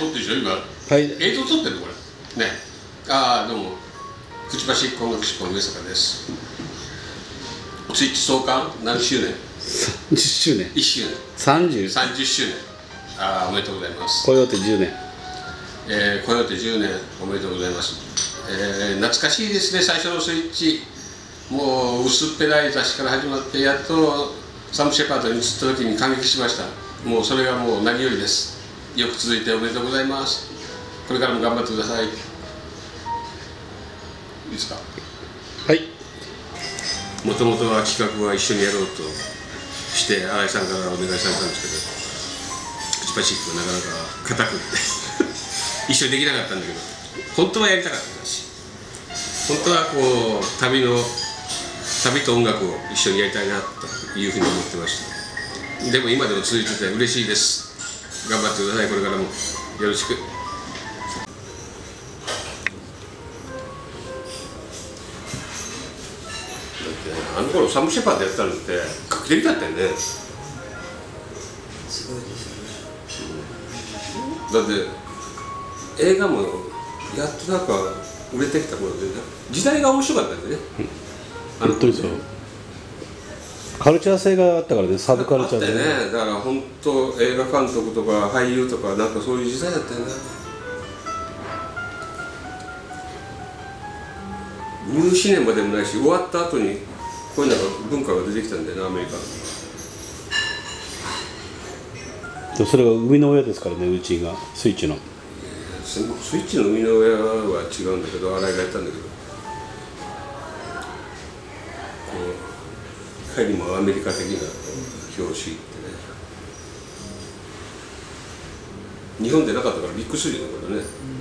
撮ってるでしょ今。 はい。 映像撮ってるのこれ。ね。ああどうも。くちばし工学士の上坂です。スイッチ創刊何周年 30周年。 1周年 30。 30周年。ああおめでとうございます。 コヨーテ10年。 コヨーテ10年おめでとうございます。懐かしいですね。最初のスイッチもう薄っぺらい雑誌から始まってやっとサム・シェパードに移った時に感激しました。もうそれがもう何よりです。よく続いておめでとうございます。これからも頑張ってください。いいですか。 はい。 もともとは企画は一緒にやろうとして新井さんからお願いされたんですけど、くちばしっこなかなか硬くって一緒にできなかったんだけど、本当はやりたかったし、本当はこう旅と音楽を一緒にやりたいなというふうに思ってました。でも今でも続いてて嬉しいです。頑張ってください。これからもよろしく。あの頃サム・シェパードやったのって画期的だったよね。 すごいですよね。だって映画もやっとなんか売れてきた頃で、ね、時代が面白かったんでね。 本当にそう。カルチャー性があったからね、サブカルチャーでね。 だから本当映画監督とか俳優とかなんかそういう時代だったよね。ニューシネマでもないし、終わった後にこういうのが文化が出てきたんだよね、アメリカの。 でもそれが生みの親ですからね、うちがスイッチの。 スイッチの生みの親は違うんだけど、新井がやったんだけど、こういかにもアメリカ的な表紙ってね、日本でなかったからびっくりするよね、これね。